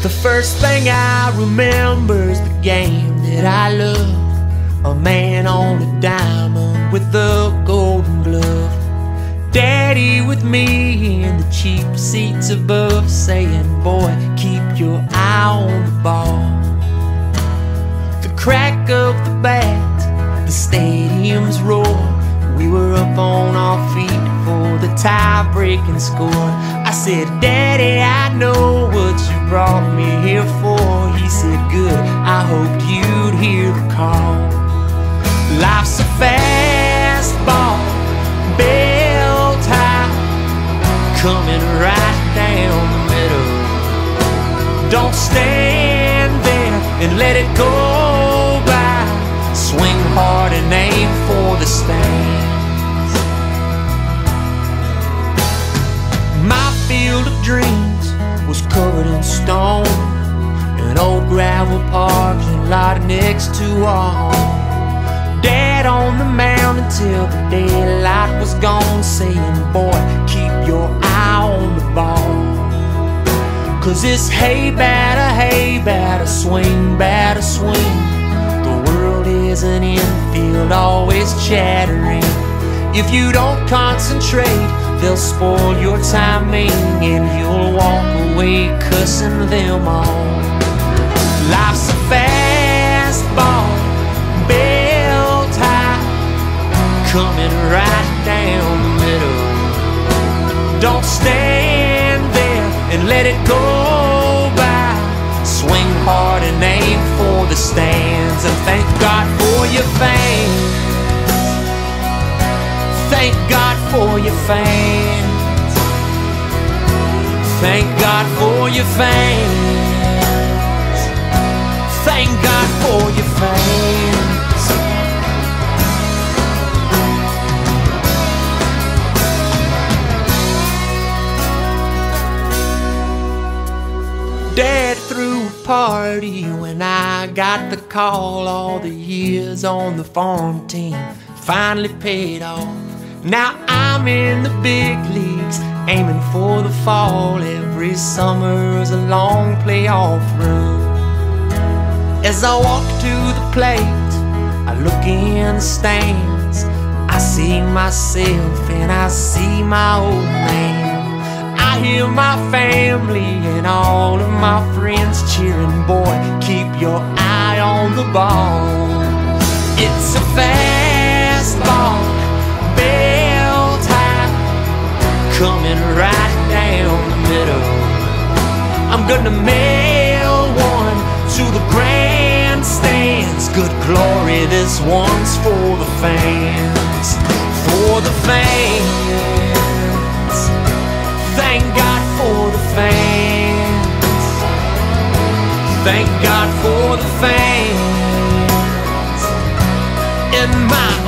The first thing I remember is the game that I love. A man on a diamond with a golden glove. Daddy with me in the cheap seats above, saying, boy, keep your eye on the ball. The crack of the bat, the stadium's roar. We were up on our feet for the tie-breaking score. I said, Daddy, I know what you brought me here for. He said, good, I hoped you'd hear the call. Life's a fast ball, bell tie, coming right down the middle. Don't stand there and let it go by. Swing hard and aim for the stands. My field of dreams was covered in stone, an old gravel parking lot next to our home. Dad on the mound until the daylight was gone, saying, boy, keep your eye on the ball. 'Cause it's hey batter, swing batter, swing. The world is an infield, always chattering. If you don't concentrate, they'll spoil your timing, and you'll walk away cussing them all. Life's a fast ball, bell tie, coming right down the middle. Don't stand there and let it go by. Swing hard and aim for the stands. And thank God for your fans. Thank God for your fans. Thank God for your fans. Thank God for your fans. Dad threw a party when I got the call. All the years on the farm team finally paid off. Now I'm in the big leagues, aiming for the fall. Every summer's a long playoff run. As I walk to the plate, I look in the stands. I see myself and I see my old man. I hear my family and all of my friends cheering, boy, keep your eye on the ball. It's a fast ball, bell tie, coming right down the middle. I'm gonna mail one to the grandstands. Good glory, this one's for the fans. For the fans. Thank God for the fans. Thank God for the fans in my